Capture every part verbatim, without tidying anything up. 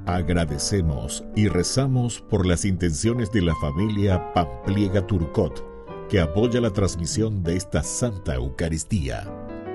Agradecemos y rezamos por las intenciones de la familia Pampliega Turcot, que apoya la transmisión de esta Santa Eucaristía.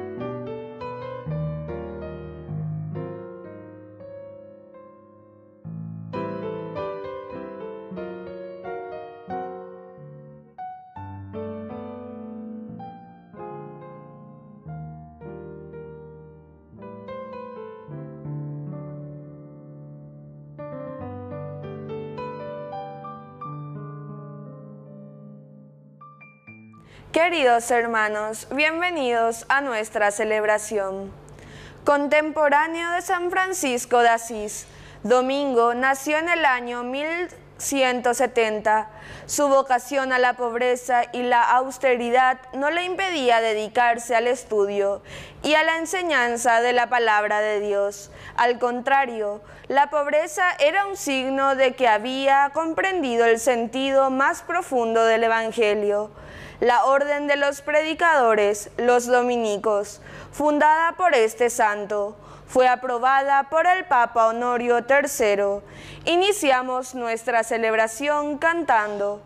Queridos hermanos, bienvenidos a nuestra celebración. Contemporáneo de San Francisco de Asís, Domingo nació en el año mil ciento setenta. Su vocación a la pobreza y la austeridad no le impedía dedicarse al estudio y a la enseñanza de la palabra de Dios. Al contrario, la pobreza era un signo de que había comprendido el sentido más profundo del Evangelio. La Orden de los Predicadores, los Dominicos, fundada por este santo, fue aprobada por el Papa Honorio tercero. Iniciamos nuestra celebración cantando.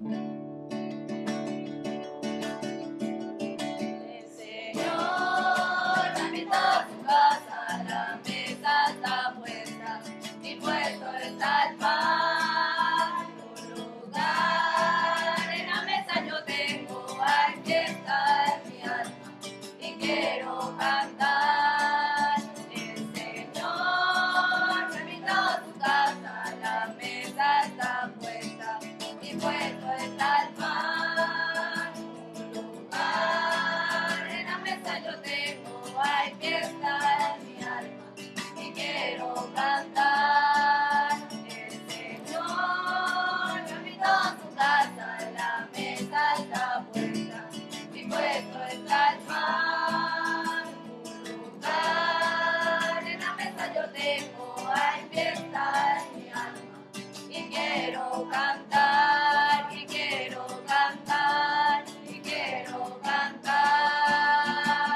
El Señor invitó a su casa, la mesa está puesta, y puesto está el pan. Un lugar en la mesa yo tengo, aquí está mi alma, y quiero cantar. El Señor me invitó a su casa, la mesa está puesta, y puesto está el pan. Un lugar en la mesa yo tengo, aquí está mi alma, y quiero cantar. El Señor me invitó a su casa, la mesa está puesta, y puesto está el pan. Un lugar en la mesa yo tengo, aquí está mi alma, y quiero cantar, y quiero cantar, y quiero cantar.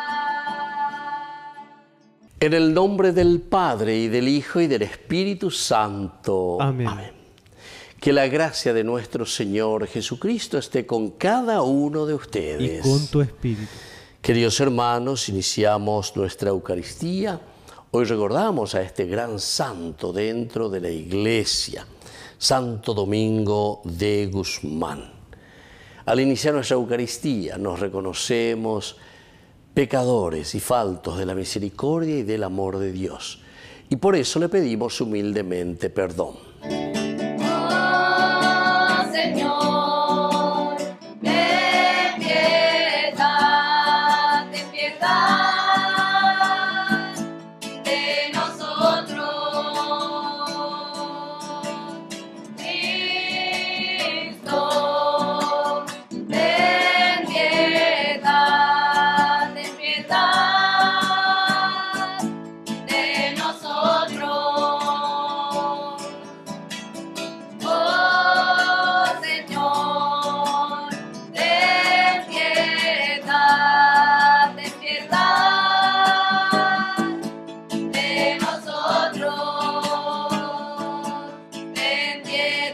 En el nombre del Padre, y del Hijo, y del Espíritu Santo. Amén. Amén. Que la gracia de nuestro Señor Jesucristo esté con cada uno de ustedes. Y con tu espíritu. Queridos hermanos, iniciamos nuestra Eucaristía. Hoy recordamos a este gran santo dentro de la Iglesia, Santo Domingo de Guzmán. Al iniciar nuestra Eucaristía nos reconocemos pecadores y faltos de la misericordia y del amor de Dios. Y por eso le pedimos humildemente perdón. Oh Señor, ten piedad, ten piedad de nosotros. Cristo, ten piedad, ten piedad de nosotros. Oh Señor, ten piedad, ten piedad de nosotros, ten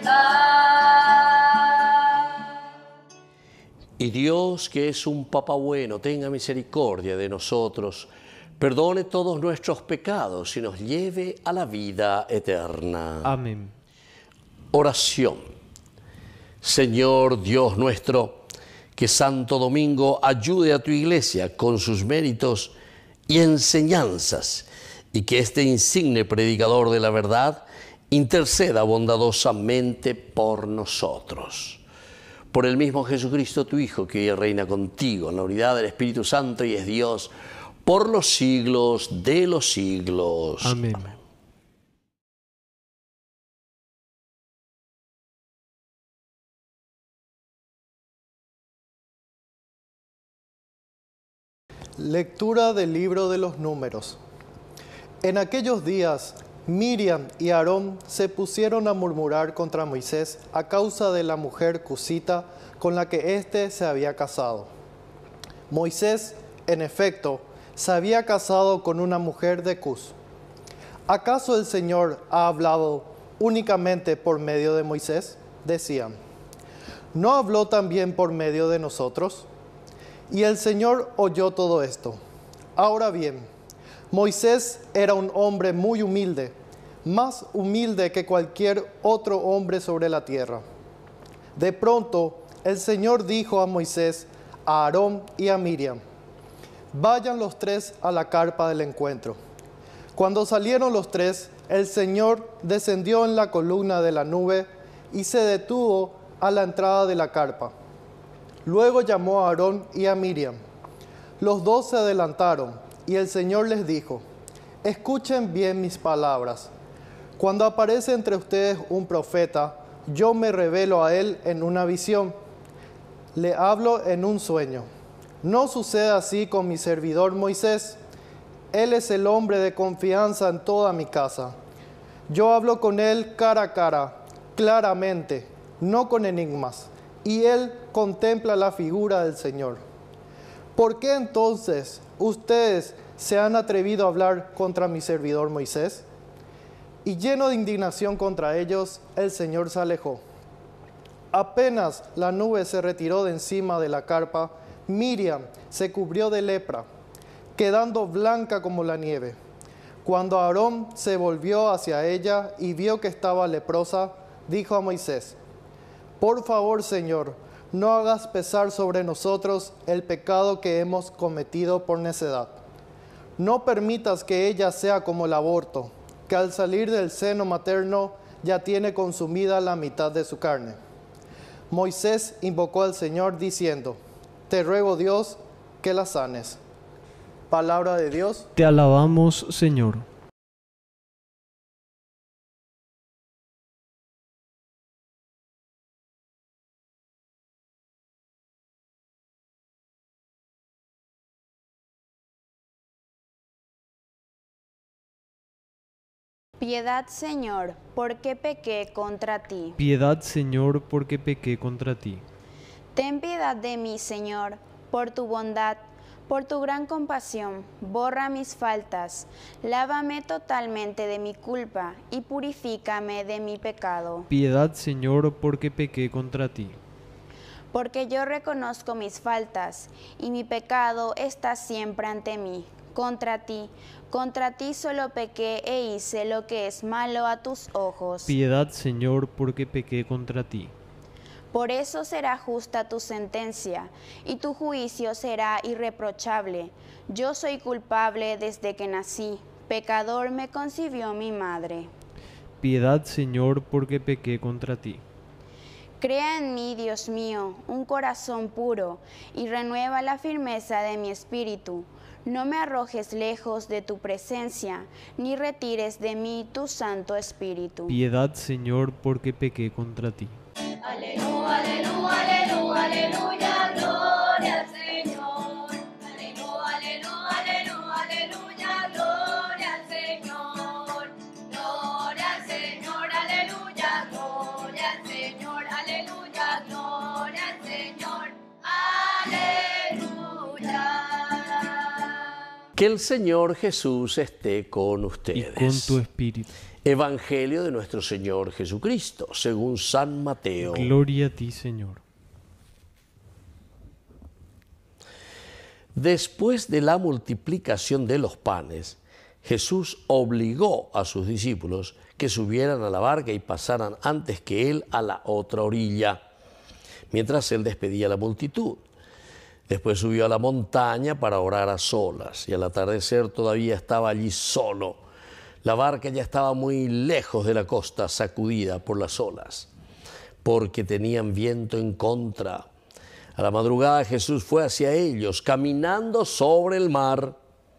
piedad. Y Dios, que es un Papa bueno, tenga misericordia de nosotros, perdone todos nuestros pecados y nos lleve a la vida eterna. Amén. Oración. Señor Dios nuestro, que Santo Domingo ayude a tu Iglesia con sus méritos y enseñanzas, y que este insigne predicador de la verdad interceda bondadosamente por nosotros. Por el mismo Jesucristo, tu Hijo, que hoy reina contigo en la unidad del Espíritu Santo y es Dios por los siglos de los siglos. Amén. Amén. Lectura del libro de los Números. En aquellos días, Miriam y Aarón se pusieron a murmurar contra Moisés a causa de la mujer cusita con la que éste se había casado. Moisés, en efecto, se había casado con una mujer de Cus. ¿acaso el Señor ha hablado únicamente por medio de Moisés? Decían. ¿No habló también por medio de nosotros? Y el Señor oyó todo esto. Ahora bien, Moisés era un hombre muy humilde, más humilde que cualquier otro hombre sobre la tierra. De pronto, el Señor dijo a Moisés, a Aarón y a Miriam: vayan los tres a la carpa del encuentro. Cuando salieron los tres, el Señor descendió en la columna de la nube y se detuvo a la entrada de la carpa. Luego llamó a Aarón y a Miriam. Los dos se adelantaron y el Señor les dijo: escuchen bien mis palabras. Cuando aparece entre ustedes un profeta, yo me revelo a él en una visión. Le hablo en un sueño. No sucede así con mi servidor Moisés. Él es el hombre de confianza en toda mi casa. Yo hablo con él cara a cara, claramente, no con enigmas, y él contempla la figura del Señor. ¿Por qué entonces ustedes se han atrevido a hablar contra mi servidor Moisés? Y lleno de indignación contra ellos, el Señor se alejó. Apenas la nube se retiró de encima de la carpa, Miriam se cubrió de lepra, quedando blanca como la nieve. Cuando Aarón se volvió hacia ella y vio que estaba leprosa, dijo a Moisés: por favor, Señor, no hagas pesar sobre nosotros el pecado que hemos cometido por necedad. No permitas que ella sea como el aborto, que al salir del seno materno ya tiene consumida la mitad de su carne. Moisés invocó al Señor diciendo: te ruego, Dios, que la sanes. Palabra de Dios. Te alabamos, Señor. Piedad, Señor, porque pequé contra ti. Piedad, Señor, porque pequé contra ti. Ten piedad de mí, Señor, por tu bondad, por tu gran compasión. Borra mis faltas, lávame totalmente de mi culpa y purifícame de mi pecado. Piedad, Señor, porque pequé contra ti. Porque yo reconozco mis faltas y mi pecado está siempre ante mí. Contra ti, contra ti solo pequé e hice lo que es malo a tus ojos. Piedad, Señor, porque pequé contra ti. Por eso será justa tu sentencia, y tu juicio será irreprochable. Yo soy culpable desde que nací, pecador me concibió mi madre. Piedad, Señor, porque pequé contra ti. Crea en mí, Dios mío, un corazón puro, y renueva la firmeza de mi espíritu. No me arrojes lejos de tu presencia, ni retires de mí tu Santo Espíritu. Piedad, Señor, porque pequé contra ti. Aleluya, aleluya, aleluya, aleluya, gloria al Señor. Aleluya, aleluya, aleluya, aleluya, gloria al Señor. Gloria al Señor, aleluya, gloria al Señor, aleluya, gloria al Señor, aleluya. Que el Señor Jesús esté con ustedes. Y con tu espíritu. Evangelio de nuestro Señor Jesucristo, según San Mateo. Gloria a ti, Señor. Después de la multiplicación de los panes, Jesús obligó a sus discípulos que subieran a la barca y pasaran antes que él a la otra orilla, mientras él despedía a la multitud. Después subió a la montaña para orar a solas, y al atardecer todavía estaba allí solo. La barca ya estaba muy lejos de la costa, sacudida por las olas, porque tenían viento en contra. A la madrugada Jesús fue hacia ellos, caminando sobre el mar.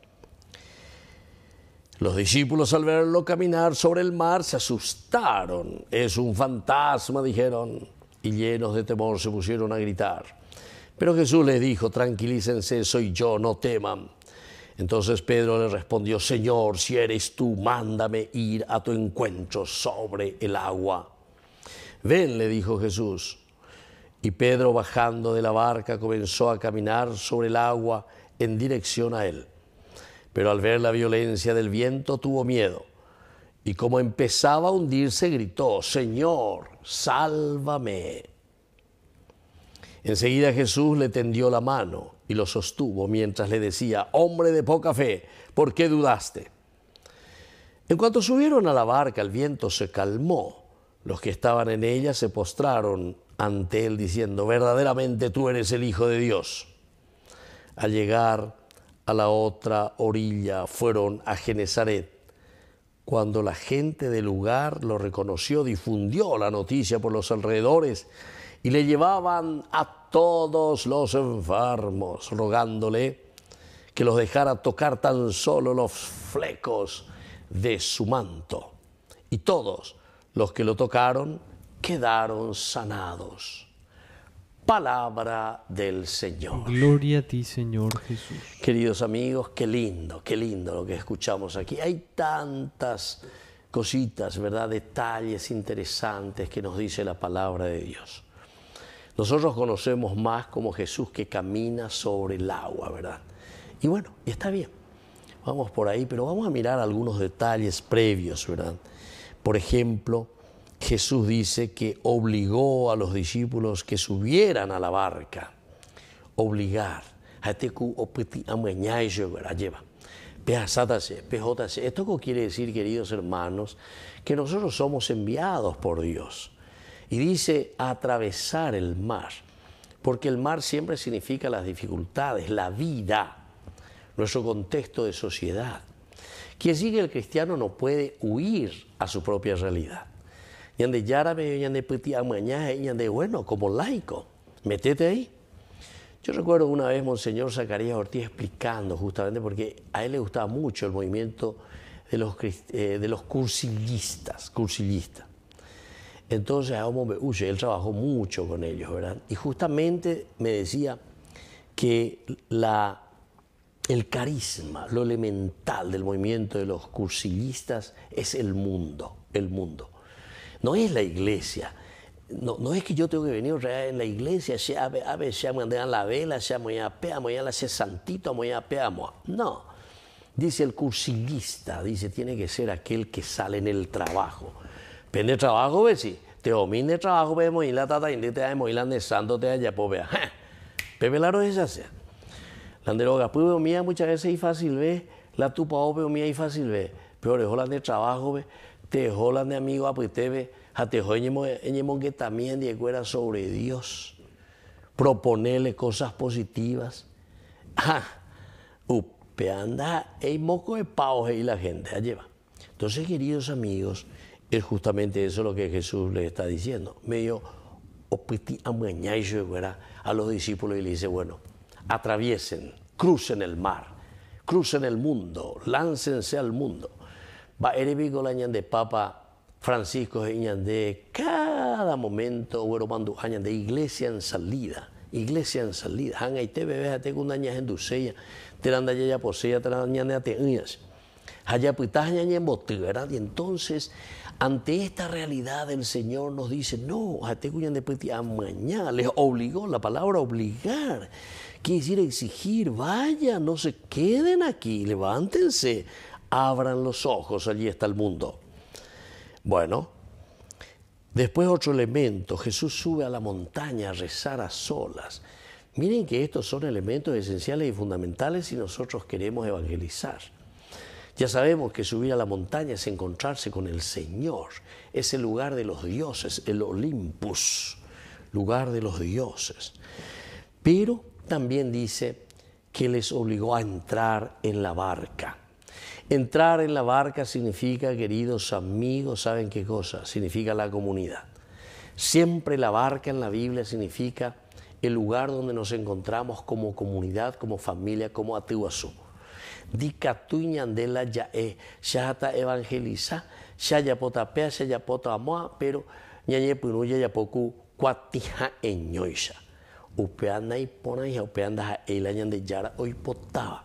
Los discípulos, al verlo caminar sobre el mar, se asustaron. «Es un fantasma», dijeron, y llenos de temor se pusieron a gritar. Pero Jesús les dijo: «Tranquilícense, soy yo, no teman». Entonces Pedro le respondió: «Señor, si eres tú, mándame ir a tu encuentro sobre el agua». «Ven», le dijo Jesús. Y Pedro, bajando de la barca, comenzó a caminar sobre el agua en dirección a él. Pero al ver la violencia del viento tuvo miedo, y como empezaba a hundirse, gritó: Señor, sálvame. Enseguida Jesús le tendió la mano y lo sostuvo mientras le decía: hombre de poca fe, ¿por qué dudaste? En cuanto subieron a la barca, el viento se calmó. Los que estaban en ella se postraron ante él diciendo: verdaderamente tú eres el Hijo de Dios. Al llegar a la otra orilla fueron a Genezaret. Cuando la gente del lugar lo reconoció, difundió la noticia por los alrededores y le llevaban a todos los enfermos, rogándole que los dejara tocar tan solo los flecos de su manto. Y todos los que lo tocaron quedaron sanados. Palabra del Señor. Gloria a ti, Señor Jesús. Queridos amigos, qué lindo, qué lindo lo que escuchamos aquí. Hay tantas cositas, ¿verdad? Detalles interesantes que nos dice la palabra de Dios. Nosotros conocemos más como Jesús que camina sobre el agua, ¿verdad? Y bueno, y está bien. Vamos por ahí, pero vamos a mirar algunos detalles previos, ¿verdad? Por ejemplo, Jesús dice que obligó a los discípulos que subieran a la barca. Obligar. Esto quiere decir, queridos hermanos, que nosotros somos enviados por Dios. Y dice atravesar el mar, porque el mar siempre significa las dificultades, la vida, nuestro contexto de sociedad. Quiere decir que el cristiano no puede huir a su propia realidad. Bueno, como laico, metete ahí. Yo recuerdo una vez Monseñor Zacarías Ortiz explicando, justamente porque a él le gustaba mucho el movimiento de los, eh, de los cursillistas, cursillistas. Entonces, él trabajó mucho con ellos, ¿verdad? Y justamente me decía que la, el carisma, lo elemental del movimiento de los cursillistas es el mundo, el mundo. No es la iglesia, no, no es que yo tengo que venir en la iglesia, a ver, se mandan la vela, se mañana se santito, no. Dice el cursilista, dice, tiene que ser aquel que sale en el trabajo. Pende trabajo, ve si, te domine el trabajo, ve muy la tata, y te da muy la de santo te haya, pues vea, pepe la roja se la deroga, pues veo mía muchas veces y fácil ve, la tupa o veo mía y fácil ve, pero dejó la de trabajo, ve. Te jolan de amigo a pues te ve a te joñemos que también de fuera sobre Dios, proponerle cosas positivas. Ah, upe anda hay moco de pao y la gente a lleva. Entonces, queridos amigos, es justamente eso lo que Jesús le está diciendo. Medio opiti amañayo a los discípulos y le dice, bueno, atraviesen, crucen el mar, crucen el mundo, láncense al mundo. Va erebigo la de Papa Francisco de cada momento de iglesia en salida, iglesia en salida. Han ahí te bebes a te con dañas en dulceya, te dan de ya posea, te dan de ateñas. Allá pues estás en bote, ¿verdad? Y entonces, ante esta realidad, el Señor nos dice, no, a te cuyan de peti amañá, les obligó, la palabra obligar, quiere decir exigir, vaya, no se queden aquí, levántense. Abran los ojos, allí está el mundo. Bueno, después otro elemento, Jesús sube a la montaña a rezar a solas. Miren que estos son elementos esenciales y fundamentales si nosotros queremos evangelizar. Ya sabemos que subir a la montaña es encontrarse con el Señor, es el lugar de los dioses, el Olympus, lugar de los dioses. Pero también dice que les obligó a entrar en la barca. Entrar en la barca significa, queridos amigos, ¿saben qué cosa? Significa la comunidad. Siempre la barca en la Biblia significa el lugar donde nos encontramos como comunidad, como familia, como atiuazú. Dicatuñandela ya e, ya está evangeliza, ya ya potapea, ya ya potamoa, pero ñañe punuya ya poco cuatija eñoisha. Upeanda y pona y upeanda e la ñande yara hoy potaba.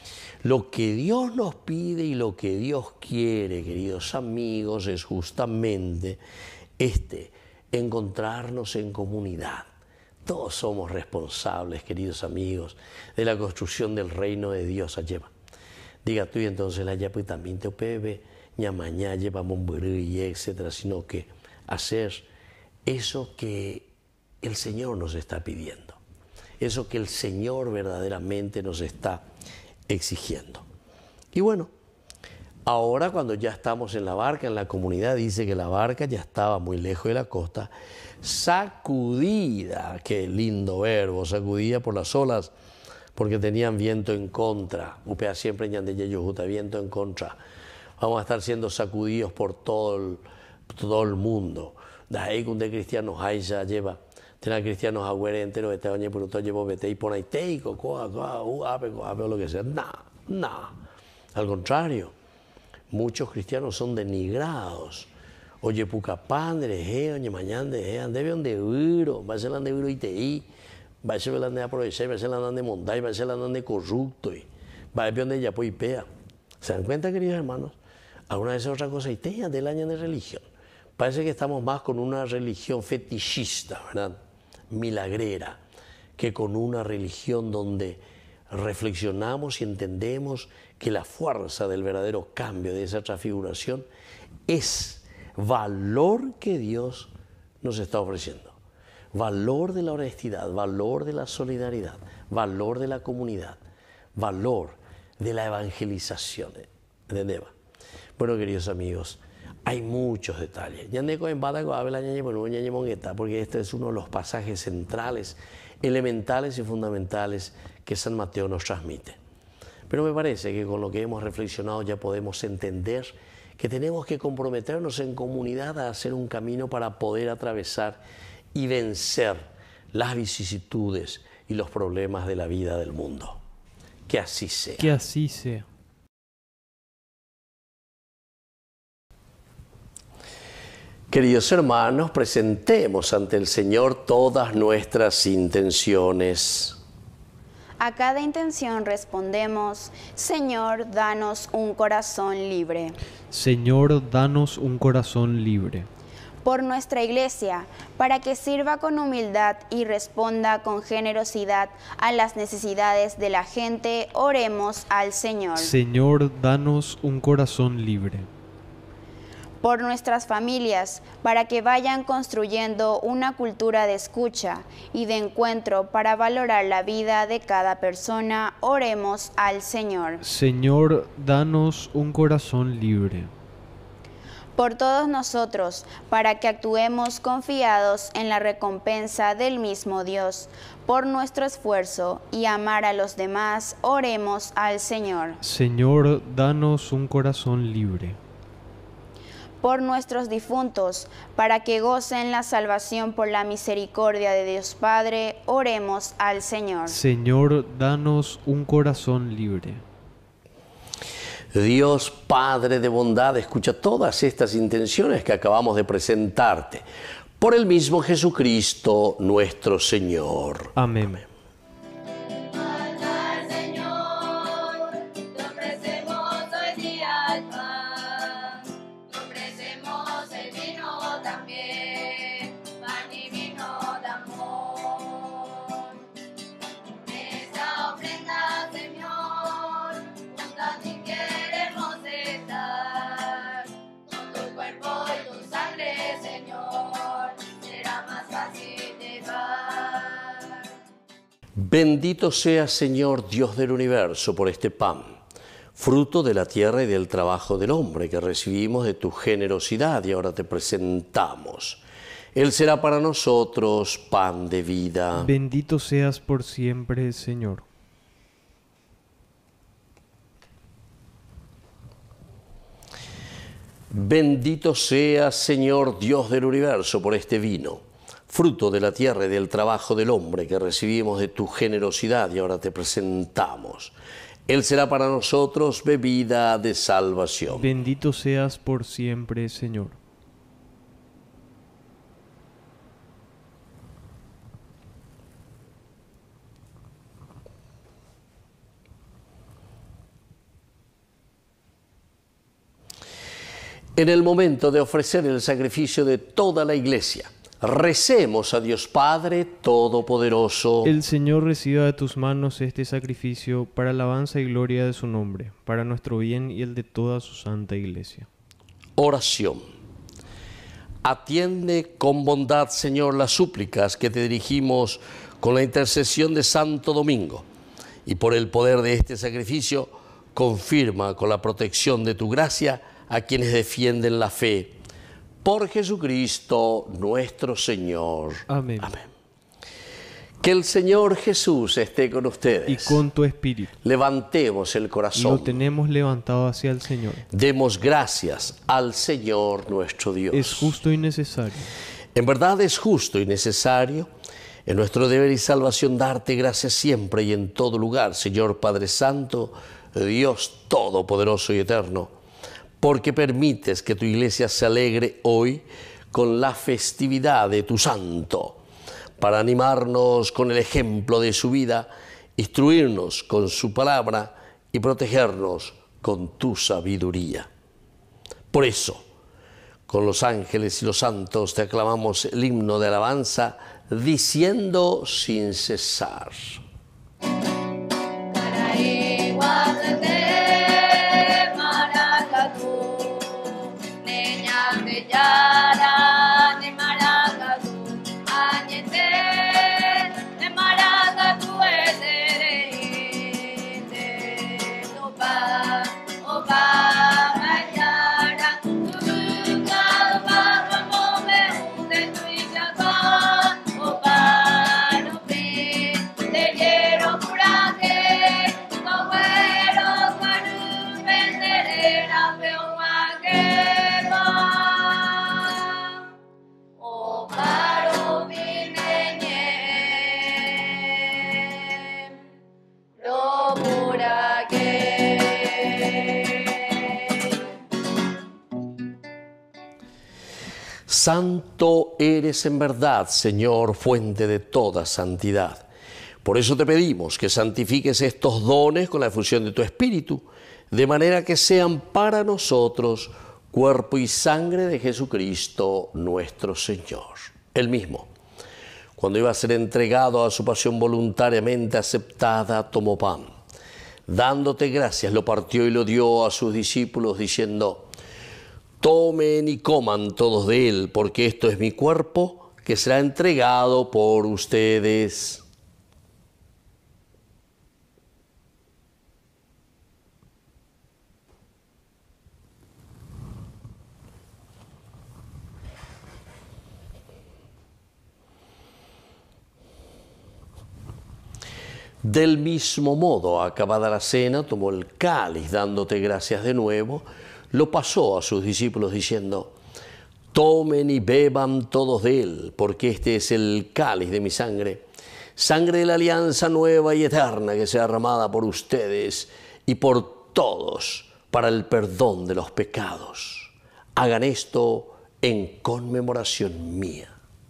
Lo que Dios nos pide y lo que Dios quiere, queridos amigos, es justamente este, encontrarnos en comunidad. Todos somos responsables, queridos amigos, de la construcción del reino de Dios. Allá. Diga tú y entonces la yapu también te opebe, ñamañá, llevamos y etcétera, sino que hacer eso que el Señor nos está pidiendo, eso que el Señor verdaderamente nos está exigiendo. Y bueno, ahora cuando ya estamos en la barca, en la comunidad dice que la barca ya estaba muy lejos de la costa, sacudida, qué lindo verbo, sacudida por las olas, porque tenían viento en contra. Upea siempre ñandeyeyojuta, viento en contra. Vamos a estar siendo sacudidos por todo el, todo el mundo. Da ahí que un de cristianos hay ya lleva, tener cristianos agüere entero, este año por otro llevo vete y pon ahí teico, coa, coa, u, ape, coa, ape, o lo que sea. No, no. Al contrario, muchos cristianos son denigrados. Oye, puca padre, eh, oye, mañana, eh, ande bien de euro, va a ser de euro y te i, va a ser de aprovechar, va a ser de montar, va a ser de corrupto, va a ser de ya pues pea. ¿Se dan cuenta, queridos hermanos? Alguna vez es otra cosa y te del año de religión. Parece que estamos más con una religión fetichista, ¿verdad? Milagrera, que con una religión donde reflexionamos y entendemos que la fuerza del verdadero cambio, de esa transfiguración, es valor que Dios nos está ofreciendo. Valor de la honestidad, valor de la solidaridad, valor de la comunidad, valor de la evangelización. ¿Entendés? Bueno, queridos amigos, hay muchos detalles. Porque este es uno de los pasajes centrales, elementales y fundamentales que San Mateo nos transmite. Pero me parece que con lo que hemos reflexionado ya podemos entender que tenemos que comprometernos en comunidad a hacer un camino para poder atravesar y vencer las vicisitudes y los problemas de la vida del mundo. Que así sea. Que así sea. Queridos hermanos, presentemos ante el Señor todas nuestras intenciones. A cada intención respondemos: Señor, danos un corazón libre. Señor, danos un corazón libre. Por nuestra Iglesia, para que sirva con humildad y responda con generosidad a las necesidades de la gente, oremos al Señor. Señor, danos un corazón libre. Por nuestras familias, para que vayan construyendo una cultura de escucha y de encuentro para valorar la vida de cada persona, oremos al Señor. Señor, danos un corazón libre. Por todos nosotros, para que actuemos confiados en la recompensa del mismo Dios, por nuestro esfuerzo y amar a los demás, oremos al Señor. Señor, danos un corazón libre. Por nuestros difuntos, para que gocen la salvación por la misericordia de Dios Padre, oremos al Señor. Señor, danos un corazón libre. Dios Padre de bondad, escucha todas estas intenciones que acabamos de presentarte. Por el mismo Jesucristo, nuestro Señor. Amén. Bendito seas, Señor, Dios del universo, por este pan, fruto de la tierra y del trabajo del hombre que recibimos de tu generosidad y ahora te presentamos. Él será para nosotros pan de vida. Bendito seas por siempre, Señor. Bendito seas, Señor, Dios del universo, por este vino, fruto de la tierra y del trabajo del hombre que recibimos de tu generosidad y ahora te presentamos. Él será para nosotros bebida de salvación. Bendito seas por siempre, Señor. En el momento de ofrecer el sacrificio de toda la Iglesia, recemos a Dios Padre Todopoderoso. El Señor reciba de tus manos este sacrificio para alabanza y gloria de su nombre, para nuestro bien y el de toda su santa Iglesia. Oración. Atiende con bondad, Señor, las súplicas que te dirigimos con la intercesión de Santo Domingo, y por el poder de este sacrificio, confirma con la protección de tu gracia a quienes defienden la fe. Por Jesucristo nuestro Señor. Amén. Amén. Que el Señor Jesús esté con ustedes. Y con tu espíritu. Levantemos el corazón. Lo tenemos levantado hacia el Señor. Demos gracias al Señor nuestro Dios. Es justo y necesario. En verdad es justo y necesario, en nuestro deber y salvación, darte gracias siempre y en todo lugar, Señor Padre Santo, Dios Todopoderoso y Eterno, porque permites que tu iglesia se alegre hoy con la festividad de tu Santo, para animarnos con el ejemplo de su vida, instruirnos con su palabra y protegernos con tu sabiduría. Por eso, con los ángeles y los santos te aclamamos el himno de alabanza, diciendo sin cesar. Santo eres en verdad, Señor, fuente de toda santidad. Por eso te pedimos que santifiques estos dones con la efusión de tu Espíritu, de manera que sean para nosotros cuerpo y sangre de Jesucristo nuestro Señor. Él mismo, cuando iba a ser entregado a su pasión voluntariamente aceptada, tomó pan. Dándote gracias, lo partió y lo dio a sus discípulos, diciendo: tomen y coman todos de él, porque esto es mi cuerpo, que será entregado por ustedes. Del mismo modo, acabada la cena, tomó el cáliz, dándote gracias de nuevo, lo pasó a sus discípulos diciendo: tomen y beban todos de él, porque este es el cáliz de mi sangre, sangre de la alianza nueva y eterna que sea derramada por ustedes y por todos para el perdón de los pecados. Hagan esto en conmemoración mía.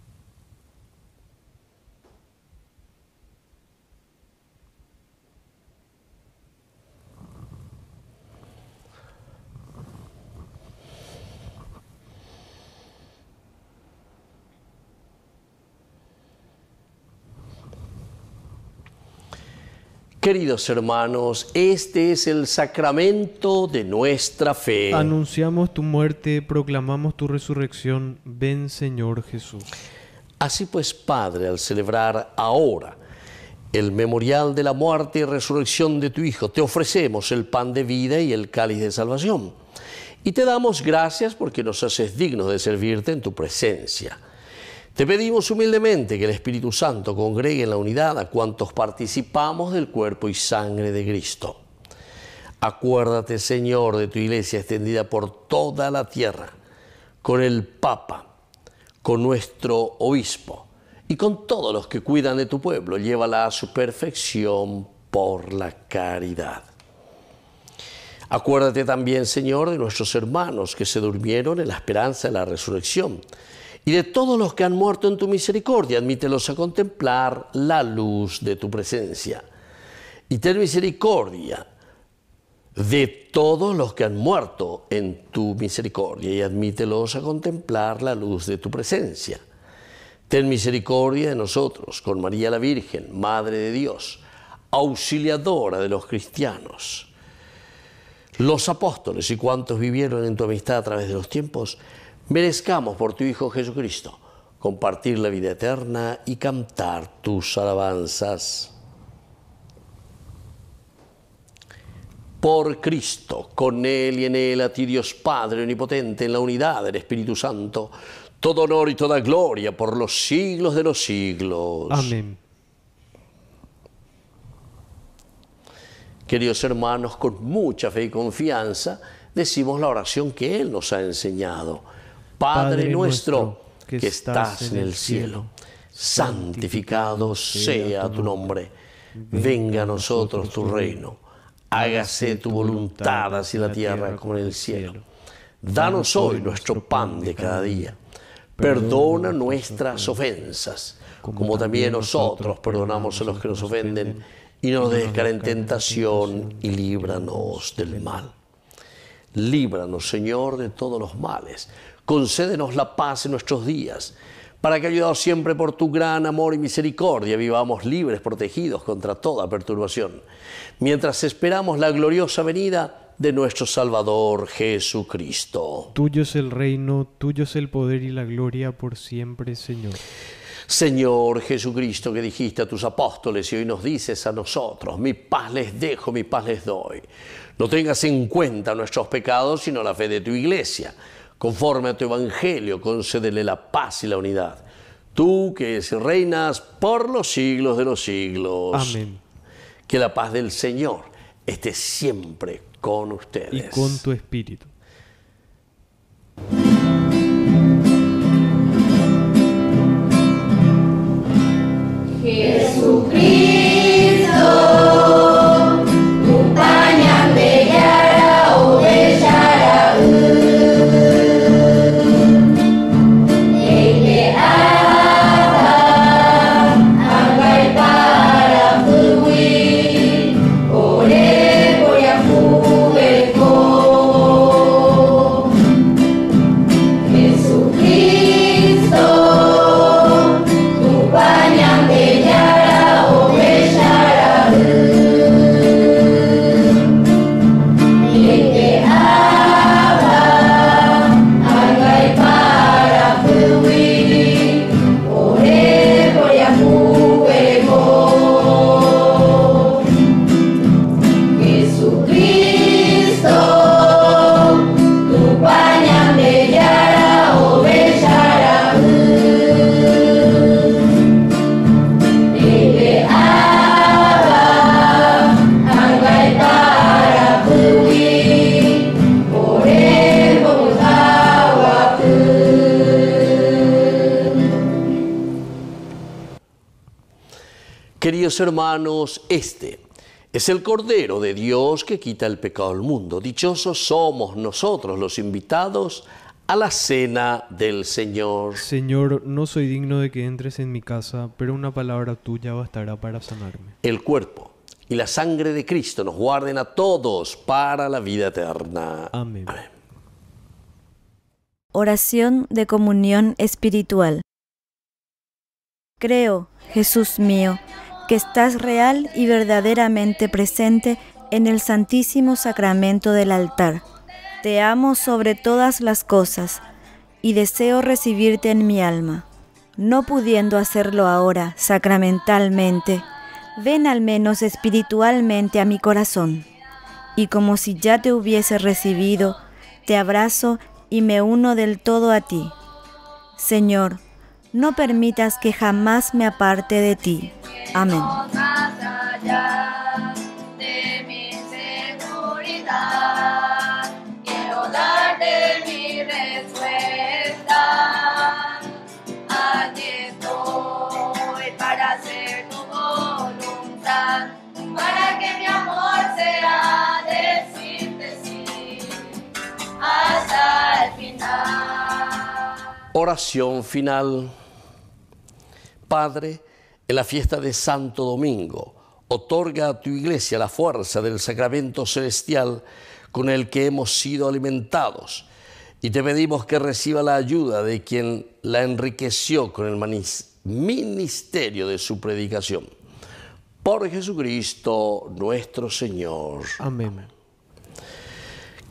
Queridos hermanos, este es el sacramento de nuestra fe. Anunciamos tu muerte, proclamamos tu resurrección. Ven, Señor Jesús. Así pues, Padre, al celebrar ahora el memorial de la muerte y resurrección de tu Hijo, te ofrecemos el pan de vida y el cáliz de salvación. Y te damos gracias porque nos haces dignos de servirte en tu presencia. Te pedimos humildemente que el Espíritu Santo congregue en la unidad a cuantos participamos del cuerpo y sangre de Cristo. Acuérdate, Señor, de tu iglesia extendida por toda la tierra, con el Papa, con nuestro obispo y con todos los que cuidan de tu pueblo. Llévala a su perfección por la caridad. Acuérdate también, Señor, de nuestros hermanos que se durmieron en la esperanza de la resurrección, y de todos los que han muerto en tu misericordia. Admítelos a contemplar la luz de tu presencia. Y ten misericordia de todos los que han muerto en tu misericordia, y admítelos a contemplar la luz de tu presencia. Ten misericordia de nosotros, con María la Virgen, Madre de Dios, auxiliadora de los cristianos. los apóstoles y cuantos vivieron en tu amistad a través de los tiempos, merezcamos por tu Hijo Jesucristo compartir la vida eterna y cantar tus alabanzas. Por Cristo, con Él y en Él, a ti Dios Padre Omnipotente, en la unidad del Espíritu Santo, todo honor y toda gloria por los siglos de los siglos. Amén. Queridos hermanos, con mucha fe y confianza, decimos la oración que Él nos ha enseñado. Padre, Padre nuestro, que, que estás en el cielo, santificado sea tu nombre. Venga a nosotros tu reino. Hágase tu voluntad así en la tierra como en el cielo. Danos hoy nuestro pan de cada día. Perdona nuestras ofensas, como también nosotros perdonamos a los que nos ofenden. Y no nos dejes caer en tentación y líbranos del mal. Líbranos, Señor, de todos los males. Concédenos la paz en nuestros días, para que, ayudados siempre por tu gran amor y misericordia, vivamos libres, protegidos contra toda perturbación, mientras esperamos la gloriosa venida de nuestro Salvador Jesucristo. Tuyo es el reino, tuyo es el poder y la gloria por siempre, Señor. Señor Jesucristo, que dijiste a tus apóstoles y hoy nos dices a nosotros, mi paz les dejo, mi paz les doy. No tengas en cuenta nuestros pecados, sino la fe de tu iglesia. Conforme a tu evangelio, concédele la paz y la unidad. Tú que es y reinas por los siglos de los siglos. Amén. Que la paz del Señor esté siempre con ustedes. Y con tu espíritu. Jesucristo, tu pañal de yara o de yara, ele ada, angkai para fluir, ore por ya fuego. Jesucristo, tu pañal de Queridos hermanos, este es el Cordero de Dios que quita el pecado del mundo. Dichosos somos nosotros los invitados a la cena del Señor. Señor, no soy digno de que entres en mi casa, pero una palabra tuya bastará para sanarme. El cuerpo y la sangre de Cristo nos guarden a todos para la vida eterna. Amén. Amén. Oración de comunión espiritual. Creo, Jesús mío, que estás real y verdaderamente presente en el Santísimo Sacramento del altar. Te amo sobre todas las cosas y deseo recibirte en mi alma. No pudiendo hacerlo ahora sacramentalmente, ven al menos espiritualmente a mi corazón. Y como si ya te hubiese recibido, te abrazo y me uno del todo a ti. Señor, no permitas que jamás me aparte de ti. Amén. Más allá de mi seguridad, quiero darte mi respuesta. Aquí estoy para hacer tu voluntad, para que mi amor sea decirte sí hasta el final. Oración final. Padre, en la fiesta de Santo Domingo, otorga a tu iglesia la fuerza del sacramento celestial con el que hemos sido alimentados, y te pedimos que reciba la ayuda de quien la enriqueció con el ministerio de su predicación. Por Jesucristo nuestro Señor. Amén.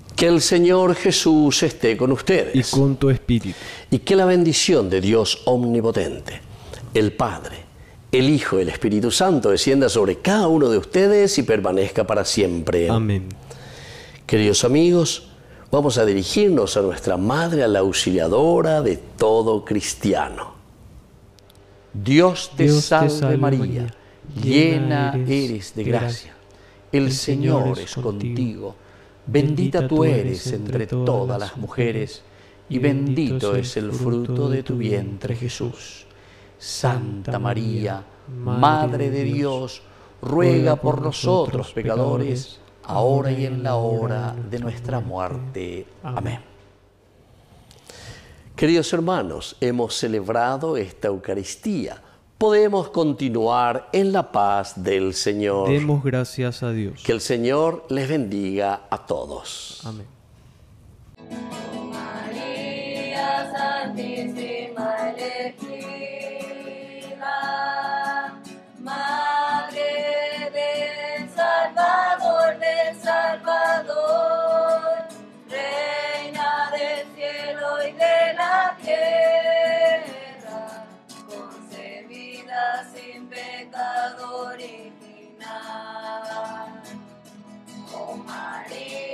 Que el Señor Jesús esté con ustedes. Y con tu espíritu. Y que la bendición de Dios omnipotente, el Padre, el Hijo y el Espíritu Santo descienda sobre cada uno de ustedes y permanezca para siempre. Amén. Queridos amigos, vamos a dirigirnos a nuestra Madre, a la auxiliadora de todo cristiano. Dios te, Dios te salve, salve, María, María, llena llena eres de gracia. El, El Señor, Señor es es contigo. contigo. Bendita tú eres entre todas las mujeres, y bendito es el fruto de tu vientre, Jesús. Santa María, Madre de Dios, ruega por nosotros pecadores, ahora y en la hora de nuestra muerte. Amén. Queridos hermanos, hemos celebrado esta Eucaristía. Podemos continuar en la paz del Señor. Demos gracias a Dios. Que el Señor les bendiga a todos. Amén. María Santísima elegida, Madre del Salvador, del Salvador, Reina del cielo y de la tierra, concebida sin pecado original. Oh María.